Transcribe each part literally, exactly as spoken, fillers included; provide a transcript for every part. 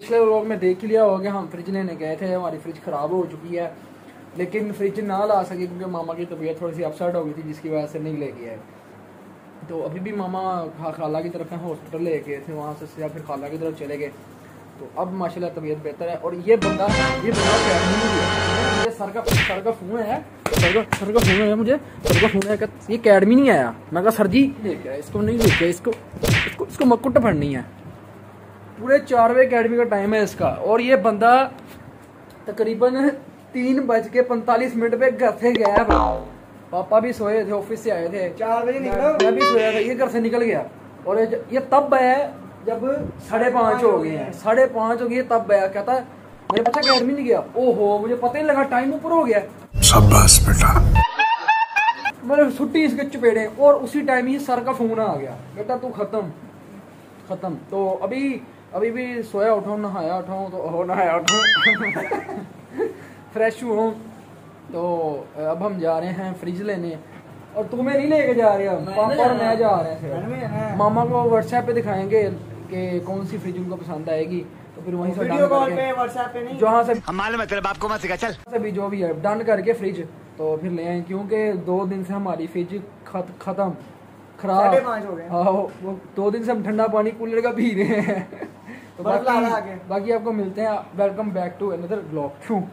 पिछले व्लॉग में देख ही लिया होगा, हम फ्रिज लेने गए थे, हमारी फ्रिज ख़राब हो चुकी है, लेकिन फ्रिज ना ला सके क्योंकि मामा की तबीयत थोड़ी सी अपसेट हो गई थी, जिसकी वजह से नहीं ले गया है। तो अभी भी मामा खाला की तरफ हॉस्पिटल ले गए थे, वहाँ से फिर खाला की तरफ चले गए। तो अब माशाल्लाह तबीयत बेहतर है। और ये बंदा ये बंदा ये सर का सर का फ़ोन है सर का सर का फ़ोन है मुझे सर का फ़ोन है कि ये अकेडमी नहीं आया। मैं कहा सर जी लेके आया, इसको नहीं लेके, इसको इसको इसको मकुट फड़नी है। पूरे चार बजे अकेडमी का टाइम है इसका, और ये बंदा तकरीबन तीन बज के पैंतालीस मिनट पे घर से गया। पापा भी सोए थे, ऑफिस से आए थे, चार बजे निकला, मैं भी सोया था, ये घर से निकल गया। और ये तब है जब साढ़े पाँच हो गए हैं, साढ़े पाँच हो गए तब आया। कहता है मेरे बच्चा अकेडमी नहीं गया। ओहो, मुझे पता ही लगा, टाइम ऊपर हो गया। शाबाश बेटा, मेरे छुट्टी इसके चपेड़े। और उसी टाइम ही सर का फोन आ गया, बेटा तू खत्म खत्म। तो अभी अभी भी सोया उठाऊँ, नहाया उठाऊँ, तो हो नहाया उठाऊँ फ्रेश हुआ। तो अब हम जा रहे हैं फ्रिज लेने, और तुम्हें नहीं लेके जा रहे हम, पापा और मैं जा रहे थे। मामा को व्हाट्सएप पे दिखाएंगे कि कौन सी फ्रिज उनको पसंद आएगी, तो फिर वहीं से वीडियो कॉल पे व्हाट्सएप पे नहीं, जहाँ से हम मालूम है तेरे बाप को मत सिखा, चल सभी जो भी है डन करके फ्रिज तो फिर ले आए। क्योंकि दो दिन से हमारी फ्रिज खत, खत्म खराब हो गए। हाँ, वो दो दिन से हम ठंडा पानी कूलर का पी रहे हैं। तो बाकी बाकी आपको मिलते हैं। Welcome back to another blog.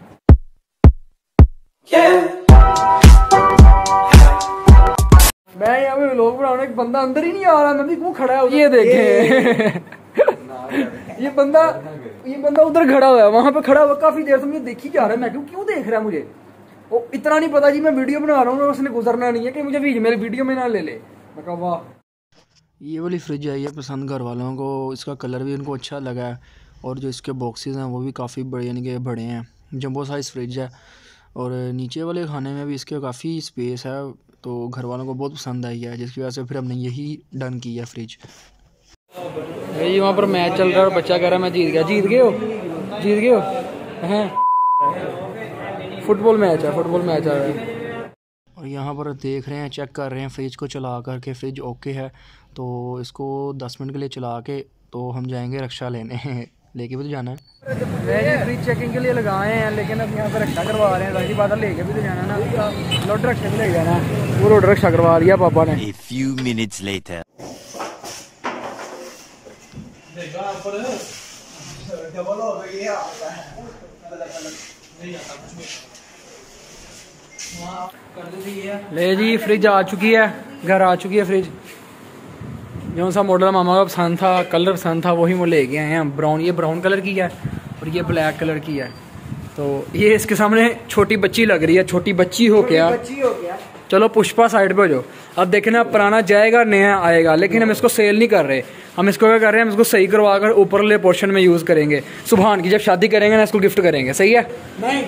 मैं यहाँ पे व्लॉग बनाने, एक बंदा अंदर ही नहीं आ रहा, मैं भी क्यों खड़ा है, ये देखे ये बंदा ये बंदा उधर खड़ा हुआ है, वहां पे खड़ा हुआ काफी देर से मुझे देख ही जा रहा है। मैं क्यों क्यों देख रहा है मुझे, वो इतना नहीं पता जी मैं वीडियो बना रहा हूँ, उसने गुजरना नहीं है कि मुझे मेरे वीडियो में ना ले ले। मैं कहा वाह, ये वाली फ्रिज आई है पसंद घर वालों को, इसका कलर भी उनको अच्छा लगा है, और जो इसके बॉक्सेस हैं वो भी काफ़ी बड़े यानी कि बड़े हैं, जंबो साइज़ फ्रिज है। और नीचे वाले खाने में भी इसके काफ़ी स्पेस है, तो घर वालों को बहुत पसंद आई है, जिसकी वजह से फिर हमने यही डन किया फ्रिज। भाई वहाँ पर मैच चल रहा है और बच्चा कह रहा है मैं जीत गया। जीत गए हो जीत गए हो हैं, फुटबॉल मैच है, फुटबॉल मैच आ रहा है। और यहाँ पर देख रहे हैं, चेक कर रहे हैं फ्रिज को चला कर के, फ्रिज ओके है। तो इसको दस मिनट के लिए चला के तो हम जाएंगे रक्षा लेने लेके भी तो जाना है। वैसे फ्रिज चेकिंग के लिए लगाए हैं, लेकिन अब यहाँ पर रक्षा करवा रहे हैं, राजी बात लेके भी तो जाना ना, लोड रक्षा भी ले जाना। वो रोड रक्षा करवा दिया पापा ने। A few minutes later. ले जी फ्रिज आ चुकी है, घर आ चुकी है फ्रिज। जो सा मॉडल मामा का पसंद था, कलर पसंद था, वही वो लेके आए हैं। ब्राउन, ये ब्राउन कलर की है और ये ब्लैक कलर की है। तो ये इसके सामने छोटी बच्ची लग रही है, छोटी बच्ची हो क्या, बच्ची हो गया। चलो पुष्पा साइड पे हो जाओ। अब देखना पुराना जाएगा नया आएगा, लेकिन हम इसको सेल नहीं कर रहे, हम इसको क्या कर रहे हैं, हम इसको सही करवा कर ऊपर ले पोर्शन में यूज़ करेंगे। सुभान की जब शादी करेंगे ना, इसको गिफ्ट करेंगे, सही है? नहीं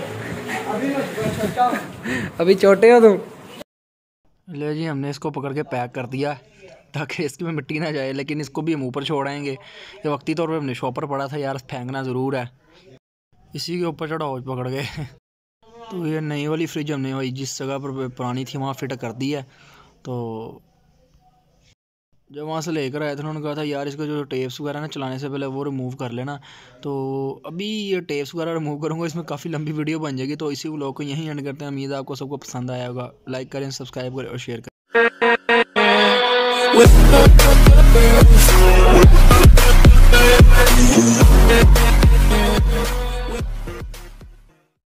अभी अभी छोटे हो तुम। ले जी हमने इसको पकड़ के पैक कर दिया ताकि इसकी में मिट्टी ना जाए, लेकिन इसको भी हम ऊपर छोड़ाएंगे। ये वक्ती तौर पे हमने शॉपर पड़ा था यार, फेंकना ज़रूर है, इसी के ऊपर चढ़ाओ पकड़ के। तो ये नई वाली फ्रिज हमने वही जिस जगह पर पुरानी थी वहाँ फिट कर दी है। तो जब वहाँ से लेकर आए थे उन्होंने कहा था यार इसको जो टेप्स वगैरह ना चलाने से पहले वो रिमूव कर लेना। तो अभी ये टेप्स वगैरह रिमूव करूँगा, इसमें काफ़ी लंबी वीडियो बन जाएगी। तो इसी व्लॉग को यहीं एंड करते हैं। उम्मीद है आपको सबको पसंद आया होगा। लाइक करें, सब्सक्राइब करें और शेयर करें।